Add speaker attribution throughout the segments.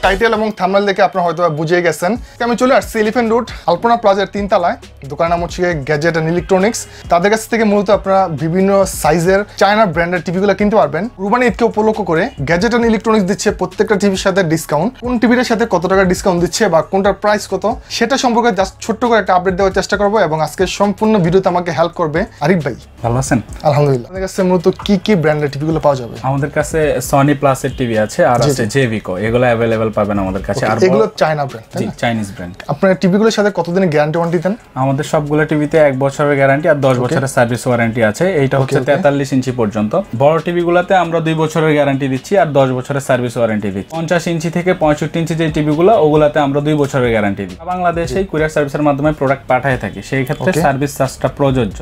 Speaker 1: Title এবং thumbnail দেখে আপনারা হয়তো বুঝে গেছেন। আমি চলে আসছি এলিফ্যান্ট রোড আলপনা প্লাজার 3 তলায়। দোকানের নাম হচ্ছে গ্যাজেট এন্ড ইলেকট্রনিক্স। তাদের কাছ থেকে মূলত আপনারা বিভিন্ন সাইজের চায়না ব্র্যান্ডের টিভিগুলো কিনতে পারবেন। কুরবানি ঈদকে উপলক্ষ করে গ্যাজেট এন্ড ইলেকট্রনিক্স দিচ্ছে প্রত্যেকটা টিভির সাথে ডিসকাউন্ট। কোন টিভির সাথে কত টাকা ডিসকাউন্ট দিচ্ছে বা কোনটার প্রাইস কত সেটা সম্পর্কে জাস্ট ছোট্ট করে একটা আপডেট দেওয়ার চেষ্টা করবো এবং আজকে সম্পূর্ণ ভিডিওতে আমাকে হেল্প করবে আরিফ ভাই।
Speaker 2: ভালো আছেন?
Speaker 1: আলহামদুলিল্লাহ। আমাদের কাছে মূলত কি ব্র্যান্ডের টিভিগুলো পাওয়া যাবে?
Speaker 2: আমাদের কাছে সনি প্লাসের টিভি আছে আর আছে জেভিকো, এগুলো अवेलेबल পাবেন আমাদের কাছে। আর
Speaker 1: এগুলো চায়না ব্র্যান্ড?
Speaker 2: জি, চাইনিজ ব্র্যান্ড।
Speaker 1: আপনার টিভিগুলোর সাথে কতদিনের গ্যারান্টি ওয়ারেন্টি দেন?
Speaker 2: আমাদের সবগুলো টিভিতে 1 বছরের গ্যারান্টি আর 10 বছরের সার্ভিস ওয়ারেন্টি আছে। এইটা হচ্ছে 43 ইঞ্চি পর্যন্ত। বড় টিভিগুলোতে আমরা 2 বছরের গ্যারান্টি দিচ্ছি আর 10 বছরের সার্ভিস ওয়ারেন্টি দিচ্ছি। 50 ইঞ্চি থেকে 65 ইঞ্চি যে টিভিগুলো ওগুলাতে আমরা 2 বছরের গ্যারান্টি দিই। বাংলাদেশেই কুরিয়ার সার্ভিসের মাধ্যমে প্রোডাক্ট পাঠায় থাকি, সেই ক্ষেত্রে সার্ভিস চার্জটা প্রযোজ্য।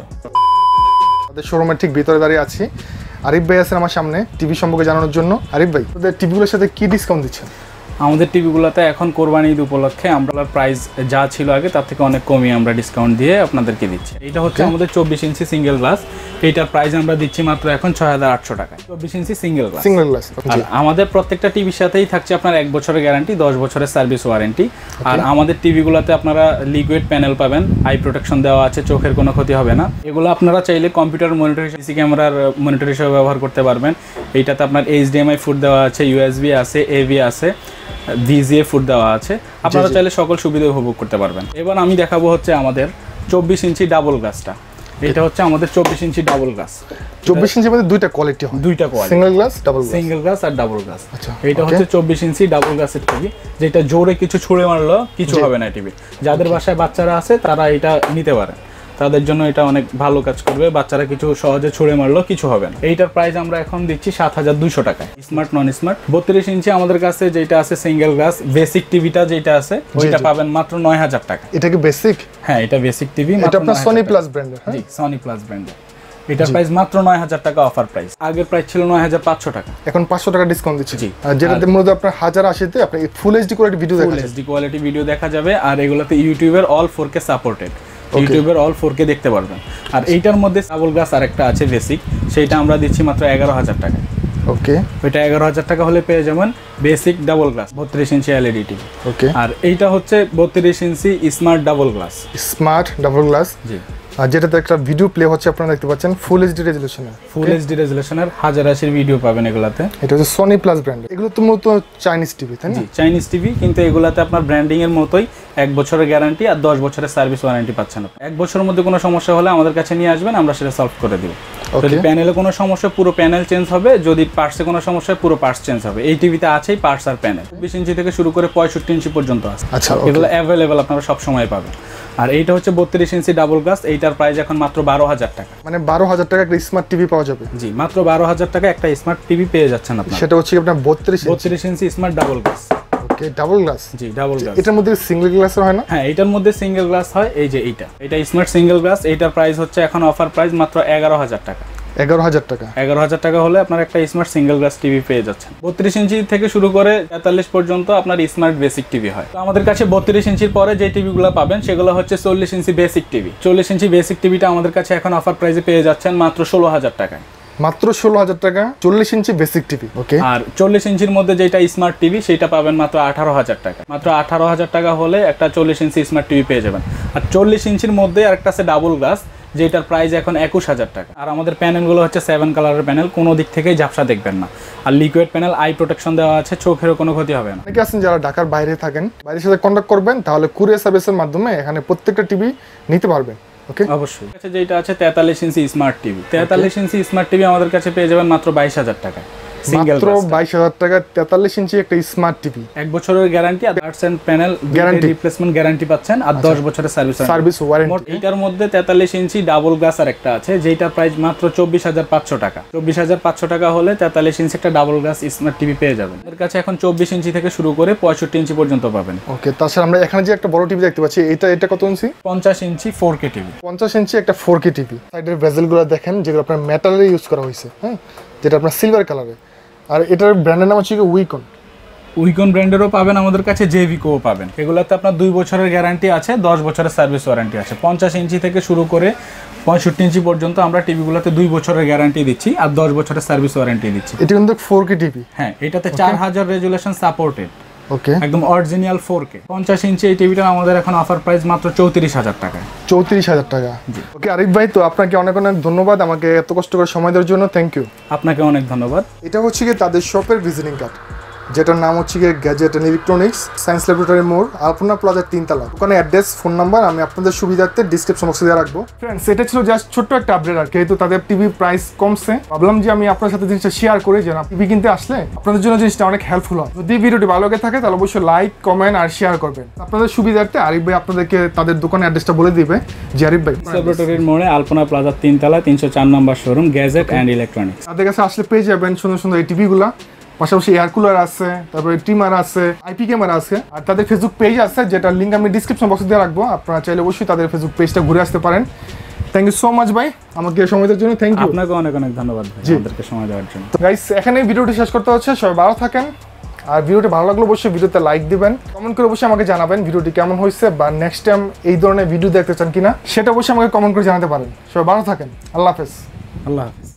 Speaker 1: শোরুমের ঠিক ভিতরে দাঁড়িয়ে আছি। আরিফ ভাই আছেন আমার সামনে টিভি সম্পর্কে জানানোর জন্য। আরিফ ভাই, আপনাদের টিভিগুলোর সাথে কি ডিসকাউন্ট দিচ্ছেন?
Speaker 2: আমাদের টিভিগুলোতে এখন কোরবানি ঈদ উপলক্ষে আমরা প্রাইস যা ছিল আগে তার থেকে অনেক কমিয়ে আমরা ডিসকাউন্ট দিয়ে আপনাদেরকে দিচ্ছি। এটা হচ্ছে আমাদের 24 ইঞ্চি সিঙ্গেল গ্লাস। এইটার প্রাইস আমরা দিচ্ছি মাত্র এখন 6800 টাকায়। 24 ইঞ্চি সিঙ্গেল গ্লাস। আর আমাদের প্রত্যেকটা টিভির সাথেই থাকছে আপনার 1 বছরের গ্যারান্টি, 10 বছরের সার্ভিস ওয়ারেন্টি। আর আমাদের টিভিগুলোতে আপনারা লিকুইড প্যানেল পাবেন, আই প্রোটেকশন দেওয়া আছে, চোখের কোনো ক্ষতি হবে না। এগুলো আপনারা চাইলে কম্পিউটার মনিটর, সিসি ক্যামেরার মনিটর হিসেবে ব্যবহার করতে পারবেন। এইটাতে আপনার HDMI ফুট দেওয়া আছে, USB আছে, AV আছে, VGA ফুট দেওয়া আছে। আপনারা চাইলে সকল সুবিধা উপভোগ করতে পারবেন। এবার আমি দেখাবো হচ্ছে আমাদের 24 ইঞ্চি ডাবল গ্লাসটা। এটা হচ্ছে আমাদের 24 ইঞ্চি ডাবল গ্লাস।
Speaker 1: 24 ইঞ্চির মধ্যে দুইটা কোয়ালিটি হয়,
Speaker 2: দুইটা quality,
Speaker 1: single glass, double glass.
Speaker 2: Single glass আর ডাবল গ্লাস। আচ্ছা, এটা হচ্ছে 24 ইঞ্চি ডাবল গ্লাসের টিভি, যেটা জোরে কিছু ছুঁড়ে মারলো কিছু হবে না টিভি। যাদের বাসায় বাচ্চারা আছে তারা এটা নিতে পারে, তাদের জন্য এটা অনেক ভালো কাজ করবে। বাচ্চারা কিছু সহজে ছুঁড়ে মারলো কিছু হবে না। এইটার প্রাইস আমরা এখন দিচ্ছি 7200 টাকায়। স্মার্ট নন স্মার্ট 32 ইঞ্চি আমাদের কাছে যেটা আছে সিঙ্গেল গ্লাস বেসিক টিভিটা যেটা আছে ওইটা পাবেন মাত্র 9000 টাকা।
Speaker 1: এটা কি বেসিক?
Speaker 2: হ্যাঁ, এটা বেসিক টিভি।
Speaker 1: এটা আপনার সনি প্লাস ব্র্যান্ডের?
Speaker 2: জি, সনি প্লাস ব্র্যান্ডের। এটার প্রাইস মাত্র 9000 টাকা অফার প্রাইস। আগের প্রাইস ছিল 9500 টাকা,
Speaker 1: এখন 500 টাকা ডিসকাউন্ট দিচ্ছি। জি, আর যেটাতে মূলত আপনার 1080 তে আপনি ফুল এইচডি কোয়ালিটি ভিডিও দেখা যাবে।
Speaker 2: ফুল এইচডি কোয়ালিটি ভিডিও দেখা যাবে। আর এগুলাতে ইউটিউবের অল 4K সাপোর্টেড, ইউটিউবের অল 4K দেখতে পারবেন। আর এইটার মধ্যে ডাবল গ্লাস আরেকটা আছে বেসিক, সেইটা আমরা দিচ্ছি মাত্র 11000 টাকা।
Speaker 1: ওকে,
Speaker 2: ওইটা 11000 টাকা হলে পেয়ে যাবেন basic double glass 32 inch LED TV. Okay, আর এইটা হচ্ছে 32 inch smart double glass.
Speaker 1: Smart double glass,
Speaker 2: জি।
Speaker 1: আর যেটাতে একটা ভিডিও প্লে হচ্ছে আপনারা দেখতে পাচ্ছেন ফুল এইচডি রেজোলিউশনের।
Speaker 2: ফুল এইচডি রেজোলিউশনের 1080 ভিডিও পাবেন এগুলাতে।
Speaker 1: এটা হচ্ছে সনি প্লাস ব্র্যান্ডের। এগুলো তো মূলত চাইনিজ টিভি, তাই না?
Speaker 2: জি, চাইনিজ টিভি, কিন্তু এগুলাতে আপনার ব্র্যান্ডিং এর মতোই 1 বছরের গ্যারান্টি আর 10 বছরের সার্ভিস ওয়ারেন্টি পাচ্ছেন। 1 বছরের মধ্যে কোনো সমস্যা হলে আমাদের কাছে নিয়ে আসবেন, আমরা সেটা সলভ করে দিব। যদি প্যানেলে কোনো সমস্যা পুরো প্যানেল চেঞ্জ হবে, যদি পার্টসে কোনো সমস্যা পুরো পার্টস চেঞ্জ হবে। এই টিভিতে আছেই পার্টস আর প্যানেল। 20 ইঞ্চি থেকে শুরু করে 65 ইঞ্চি পর্যন্ত আছে।
Speaker 1: আচ্ছা,
Speaker 2: এগুলো অ্যাভেলেবেল আপনারা সব সময় পাবেন। আর এইটা হচ্ছে 32 ইঞ্চি ডাবল গ্লাস। এইটার প্রাইস এখন মাত্র 12000 টাকা।
Speaker 1: মানে 12000 টাকা একটা স্মার্ট টিভি পাওয়া যাবে?
Speaker 2: জি, মাত্র 12000 টাকা একটা স্মার্ট টিভি পেয়ে যাচ্ছেন আপনারা।
Speaker 1: সেটা হচ্ছে আপনার 32
Speaker 2: inch smart double glass.
Speaker 1: Okay, double glass.
Speaker 2: জি, ডাবল গ্লাস।
Speaker 1: এটার মধ্যে সিঙ্গেল গ্লাস হয় না?
Speaker 2: হ্যাঁ, এটার মধ্যে সিঙ্গেল গ্লাস হয়। এই যে এটা স্মার্ট সিঙ্গেল গ্লাস। এইটার প্রাইস হচ্ছে এখন অফার প্রাইস মাত্র 11000 টাকা।
Speaker 1: 11000 টাকা?
Speaker 2: 11000 টাকা হলে আপনার একটা স্মার্ট সিঙ্গেল গ্লাস টিভি পেয়ে যাচ্ছেন। 32 ইঞ্চি থেকে শুরু করে 43 পর্যন্ত আপনার স্মার্ট বেসিক টিভি হয়। তো আমাদের কাছে 32 ইঞ্চির পরে যে টিভিগুলো পাবেন সেগুলো হচ্ছে 40 inch basic TV. 40 inch basic টিভিটা আমাদের কাছে এখন অফার প্রাইসে পেয়ে যাচ্ছেন মাত্র 16000 টাকায়।
Speaker 1: মাত্র 16000 টাকা 40 ইঞ্চি বেসিক টিভি। ওকে, আর
Speaker 2: 40 ইঞ্চির মধ্যে যেটা স্মার্ট টিভি সেটা পাবেন মাত্র 18000 টাকা। মাত্র 18000 টাকা হলে একটা 40 ইঞ্চি স্মার্ট টিভি পেয়ে যাবেন। আর 40 ইঞ্চির মধ্যে আরেকটা আছে ডাবল গ্লাস, যেটার প্রাইস এখন 21000 টাকা। আর আমাদের প্যানেলগুলো হচ্ছে 7 কালারের প্যানেল, কোনো দিক থেকেই ঝাপসা দেখবেন না। আর লিকুইড প্যানেল, আই প্রোটেকশন দেওয়া আছে, চোখেরও কোনো ক্ষতি হবে না।
Speaker 1: অনেকে আছেন যারা ঢাকার বাইরে থাকেন, বাইরের সাথে কন্ট্যাক্ট করবেন, তাহলে কুরিয়ার সার্ভিসের মাধ্যমে এখানে প্রত্যেকটা টিভি নিতে পারবেন। ওকে,
Speaker 2: অবশ্যই। আচ্ছা, যেটা আছে 43 inch smart TV. 43 inch smart TV আমাদের কাছে পেয়ে যাবেন মাত্র 22000 টাকা।
Speaker 1: মাত্র 22000 টাকা 43 ইঞ্চি একটা স্মার্ট টিভি।
Speaker 2: 1 বছরের গ্যারান্টি আর parts and panel guarantee, replacement guarantee পাচ্ছেন আর 10 বছরের সার্ভিস ওয়ারেন্টি। এটার মধ্যে 43 ইঞ্চি ডাবল গ্লাস আর একটা আছে, যেটা প্রাইস মাত্র 24500 টাকা। 24500 টাকা হলে 43 ইঞ্চি একটা ডাবল গ্লাস স্মার্ট টিভি পেয়ে যাবেন। এর কাছে এখন 24 ইঞ্চি থেকে শুরু করে 65 ইঞ্চি পর্যন্ত পাবেন।
Speaker 1: ওকে, তাছাড়া আমরা এখানে যে একটা বড় টিভি দেখতে পাচ্ছি, এটা কত ইঞ্চি?
Speaker 2: 50 ইঞ্চি 4K টিভি।
Speaker 1: 50 ইঞ্চি একটা 4K টিভি। সাইডের বেজেলগুলো দেখেন, যেগুলো আপনার মেটালের ইউজ করা হয়েছে, হ্যাঁ, যেটা আপনার সিলভার কালারে। আর এটার ব্র্যান্ডের নাম হচ্ছে উইকন ব্র্যান্ডেরও পাবেন আমাদের কাছে, জেভিকোও পাবেন। এগুলোতে আপনার 2 বছরের গ্যারান্টি আছে, 10 বছরের সার্ভিস ওয়ারেন্টি আছে। 50 ইঞ্চি থেকে শুরু করে 65 ইঞ্চি পর্যন্ত আমরা টিভিগুলোতে 2 বছরের গ্যারান্টি দিচ্ছি আর 10 বছরের সার্ভিস ওয়ারেন্টি দিচ্ছি। এটা কিন্তু 4K টিভি।
Speaker 2: হ্যাঁ, এটাতে 4000 রেজুলেশন সাপোর্টেড।
Speaker 1: ওকে,
Speaker 2: একদম অরিজিনাল 4K 50 ইঞ্চি এই টিভিটা আমাদের এখন অফার প্রাইস মাত্র 34,000 টাকা।
Speaker 1: 34,000 টাকা। ওকে আরিফ ভাই, তো আপনাকে অনেক অনেক ধন্যবাদ আমাকে এত কষ্ট করে সময় দেওয়ার জন্য। Thank you.
Speaker 2: আপনাকে অনেক ধন্যবাদ।
Speaker 1: এটা হচ্ছে গিয়ে তাদের শপের ভিজিটিং কার্ড, যেটার নাম হচ্ছে গিয়ে gadget and electronics, science laboratory মোড়, আলপনা প্লাজার 3 তলা। ওখানে অ্যাড্রেস, ফোন নাম্বার আমি আপনাদের সুবিধার্থে ডিসক্রিপশন বক্সে দিয়ে রাখবো। ফ্রেন্ডস, এটা ছিল জাস্ট ছোট্ট একটা আপডেট আর কি। যেহেতু তাদের টিভি প্রাইস কমছে, ভাবলাম যে আমি আপনার সাথে জিনিসটা শেয়ার করি, যেন টিভি কিনতে আসলে আপনাদের জন্য জিনিসটা অনেক হেল্পফুল হয়। যদি ভিডিওটি ভালো লেগে থাকে তাহলে অবশ্যই লাইক, কমেন্ট আর শেয়ার করবেন। আপনাদের সুবিধার্থে আরিফ ভাই আপনাদেরকে তাদের দোকানের অ্যাড্রেসটা বলে দিবে। যে আরিফ ভাই,
Speaker 2: ল্যাবরেটরির মোড়ে আলপনা প্লাজার 3 তলা 304 নম্বর শোরুম, গ্যাজেট অ্যান্ড ইলেকট্রনিক্স।
Speaker 1: তাদের কাছে আসলে পেয়ে যাবেন সুন্দর সুন্দর এই টিভিগুলা, পাশাপাশি এয়ার কুলার আছে, তারপরে ট্রিমার আছে, আইপি ক্যামেরা আছে, আর তাদের ফেসবুক পেজ আছে, যেটার লিঙ্ক আমি ডিসক্রিপশন বক্সে দিয়ে রাখবো। আপনারা চাইলে অবশ্যই তাদের ফেসবুক পেজটা ঘুরে আসতে পারেন। থ্যাংক ইউ সো মাচ ভাই আমাকে সময় দেওয়ার জন্য। Thank you.
Speaker 2: আপনাকে অনেক অনেক ধন্যবাদ ভাই আমাদেরকে সময় দেওয়ার জন্য।
Speaker 1: তো গাইস, এখানেই ভিডিওটি শেষ করতে হচ্ছে। সবাই ভালো থাকেন, আর ভিডিওটি ভালো লাগলে অবশ্যই ভিডিওতে লাইক দিবেন, কমেন্ট করে অবশ্যই আমাকে জানাবেন ভিডিওটি কেমন হয়েছে, বা নেক্সট টাইম এই ধরনের ভিডিও দেখতে চান কিনা সেটা অবশ্যই আমাকে কমেন্ট করে জানাতে পারেন। সবাই ভালো থাকেন। আল্লাহ হাফেজ।
Speaker 2: আল্লাহ হাফেজ।